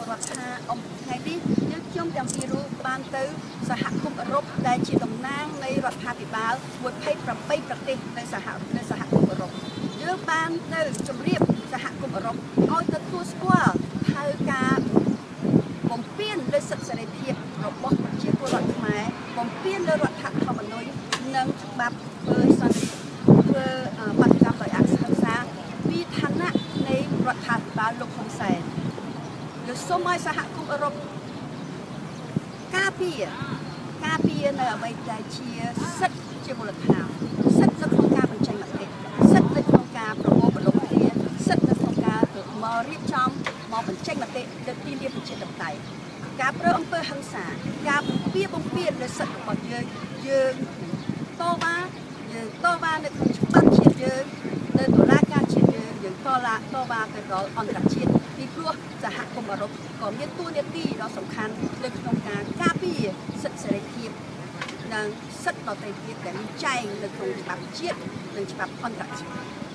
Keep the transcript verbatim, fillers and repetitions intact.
រដ្ឋាអំថ្ងៃនេះយើងខ្ញុំទាំងពីររូបបានទៅសហគមន៍អឺរ៉ុបដែលជាតំណាងនៃរដ្ឋាភិបាលមួយភាគប្រាំបីប្រទេសនៅសហនៅសហគមន៍អឺរ៉ុបយើងបានទៅជម្រាបសហគមន៍អឺរ៉ុបឲ្យទទួលស្គាល់ហើយការបំពេញលើសិទ្ធិសេរីភាពរបស់ប្រជាពលរដ្ឋខ្មែរបំពេញលើរដ្ឋធម្មនុញ្ញនិងច្បាប់ធ្វើសន្តិធ្វើបដកម្មដោយអសង្សាពីឋានៈនៃរដ្ឋាភិបាលលោកហ៊ុនសែនលោកសូមឲ្យសហគមន៍អឺរ៉ុបការពារការពារនៅអ្វីដែលជាសិទ្ធិជាមូលដ្ឋានសិទ្ធិនៅក្នុងការបញ្ចេញមតិសិទ្ធិនៅក្នុងការប្រមូលបដិបត្តិសិទ្ធិនៅក្នុងការមករៀបចំមកបញ្ចេញមតិលើទីលានប្រជាធិបតេយ្យការប្រើអំពើហិង្សាការបំពារបំពានលើសិទ្ធិរបស់យើងយើងតវ៉ាយើងតវ៉ានៅក្នុងច្បាប់ជាតិយើងនៅតុលាការជាតិយើងយើងតឡាតវ៉ាទៅដល់អន្តរជាតិពីព្រោះសហគមន៍អឺរ៉ុបក៏មានតួនាទីដ៏សំខាន់នៅក្នុងការការពារសិទ្ធិសេរីភាពនិងសិទ្ធិដទៃទៀតដែលមានចែងនៅក្នុងច្បាប់ជាតិនិងច្បាប់អន្តរជាតិ